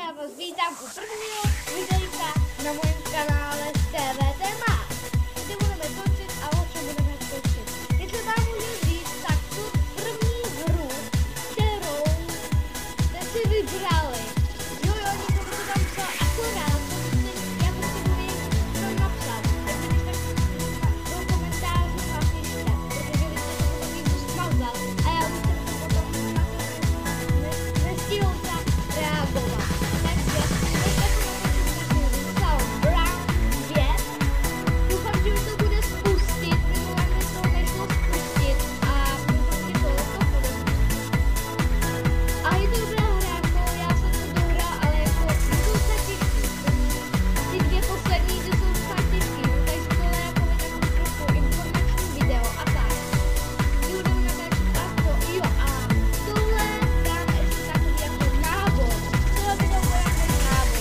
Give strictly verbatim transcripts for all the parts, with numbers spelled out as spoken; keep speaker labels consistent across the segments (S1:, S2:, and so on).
S1: já vás vítám u prvního videjka na mém kanále z T V Téma, kde budeme točit a o čem budeme točit. Jestli vám můžu říct, tak tu první hru, kterou jste si vybrali. Jo, jo, něco by to tam psal akorát, protože já potřebuji to napsat. Takže když tak do komentářů napište, protože vy jste to takový smazal a já už jsem to potom na to nestihl reagovat. Takže doufám, že to bude spustit, minule mi to nešlo spustit a prostě to to bude. A je to dobrá hra, jako já jsem to dohrál, ale jako jsou se těžký. Ty dvě poslední, ty jsou fakt těžký, no, takže tohle jako je takový trochu informační video a tak. Budeme natáčet a to, jo, a tohle dáme ještě takový jako nábor. Tohle by to bude jako nábor.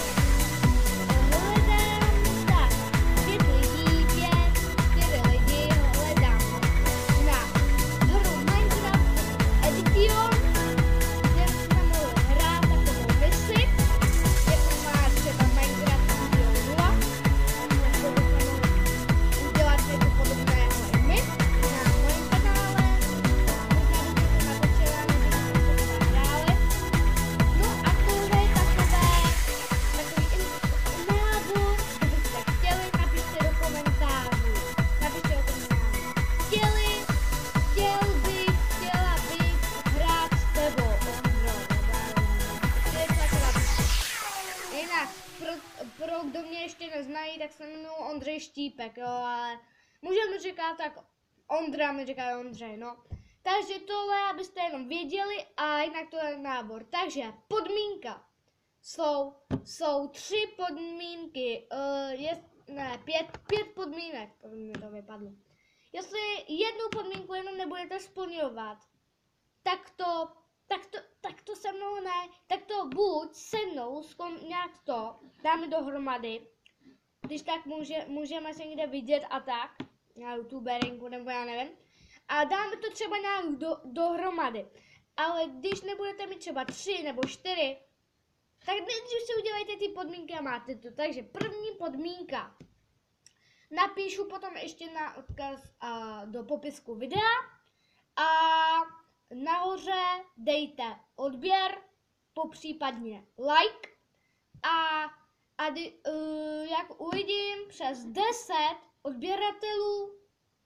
S1: Hledám, tak, pět lidí, pět, čtyři lidi, hledám na hru Minecraft Edition, kde jsme mohli hrát takovou misi, jako má třeba Minecraft Studio nula, nebo bychom mohli udělat něco podobného i my na mém kanále. Možná byste to natočila, nebo byste to hráli. No a tohle je takové, takový nábor, kdybyste chtěli, napište do komentářů. Napište do komentářů. Chtěli, chtěl bych, chtěla bych hrát s tebou, Ondro. Chtěli takhle napište. Jinak, pro, pro kdo mě ještě neznají, tak se jmenuji Ondřej Štípek, jo, ale můžeme říkat tak Ondra, mi říká Ondřej, no. Takže tohle, abyste jenom věděli, a jinak to je nábor. Takže podmínka jsou, jsou tři podmínky, uh, je, ne, pět, pět podmínek, to mi to vypadlo. Jestli jednu podmínku jenom nebudete splňovat, tak to, tak to, tak to se mnou ne, tak to buď se mnou zkom, nějak to dáme dohromady, když tak může, můžeme se někde vidět a tak, na youtuberingu nebo já nevím, a dáme to třeba nějak do, dohromady. Ale když nebudete mít třeba tři nebo čtyři, tak nejdřív si udělejte ty podmínky a máte to. Takže první podmínka. Napíšu potom ještě na odkaz a, do popisku videa. A nahoře dejte odběr, popřípadně like. A, a dy, uh, jak uvidím přes deset odběratelů,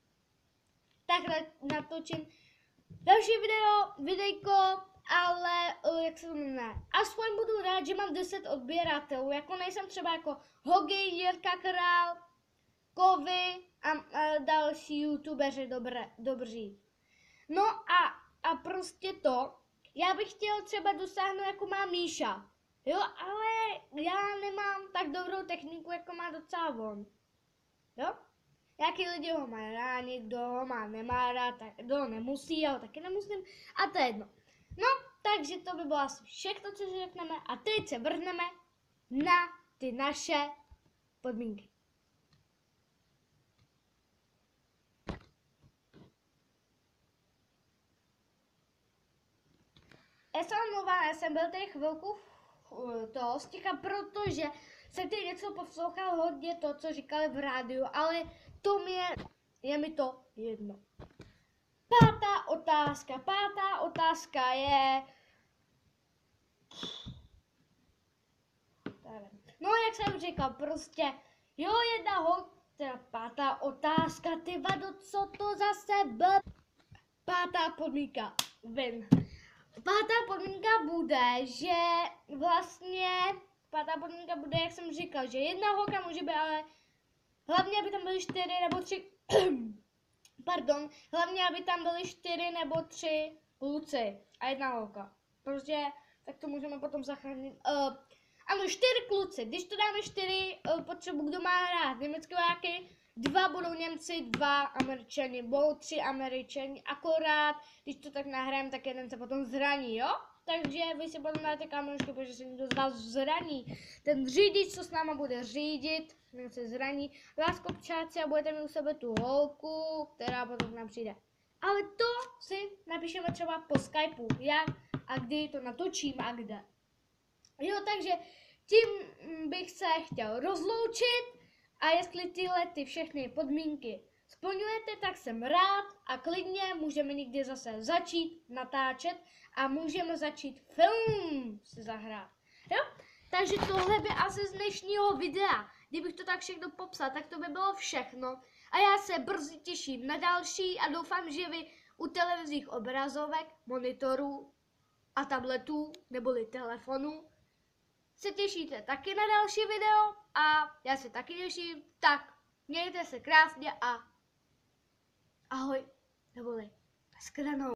S1: takhle natočím další video, videjko, ale uh, jak se to jmenuje, aspoň budu rád, že mám deset odběratelů, jako nejsem třeba jako Hogi, Jirka Král, Kovy a, a další youtubeři dobré, dobří. No a, a prostě to, já bych chtěl třeba dosáhnout, jako má Míša, jo, ale já nemám tak dobrou techniku, jako má docela on, jo. Jaký lidi ho mají rádi, kdo ho má nemá rád, tak kdo nemusí, ale taky nemusím. A to je jedno. No, takže to by bylo asi všechno, co řekneme. A teď se vrhneme na ty naše podmínky. Já jsem omlouvám, já jsem byl tady chvilku toho sticha, protože jsem tady něco poslouchal hodně to, co říkali v rádiu, ale to mě, je mi to jedno. Pátá otázka, pátá otázka je... No, jak jsem říkal, prostě, jo, jedna ho, teda pátá otázka, ty vado, co to zase byl? Pátá podmínka, vím. Pátá podmínka bude, že vlastně, pátá podmínka bude, jak jsem říkal, že jedna holka může být, ale hlavně, aby tam byly čtyři nebo tři, pardon, hlavně, aby tam byly čtyři nebo tři kluci a jedna holka. Prostě, tak to můžeme potom zachránit. Uh, ano, čtyři kluci, když to dáme čtyři, uh, potřebu, kdo má hrát německé vojáky, dva budou Němci, dva Američani, budou tři Američani, akorát, když to tak nahrajeme, tak jeden se potom zraní, jo? Takže vy si potom dáte kameručku, protože se někdo z vás zraní. Ten řidič, co s náma bude řídit, se zraní, vás kopčáci a budete mít u sebe tu holku, která potom nám přijde. Ale to si napíšeme třeba po Skypeu, jak a kdy to natočím a kde. Jo, takže tím bych se chtěl rozloučit a jestli tyhle ty všechny podmínky splňujete, tak jsem rád a klidně můžeme někdy zase začít natáčet a můžeme začít film si zahrát. Jo? Takže tohle by asi z dnešního videa, kdybych to tak všechno popsal, tak to by bylo všechno. A já se brzy těším na další a doufám, že vy u televizních obrazovek, monitorů a tabletů neboli telefonů se těšíte taky na další video a já se taky těším. Tak mějte se krásně a ahoj, neboli shledanou.